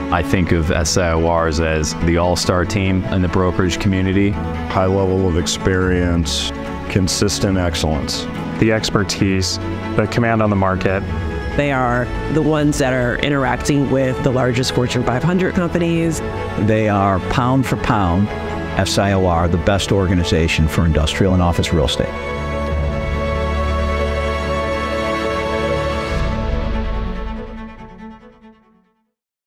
I think of SIORs as the all-star team in the brokerage community. High level of experience, consistent excellence. The expertise, the command on the market. They are the ones that are interacting with the largest Fortune 500 companies. They are pound for pound, SIOR, the best organization for industrial and office real estate.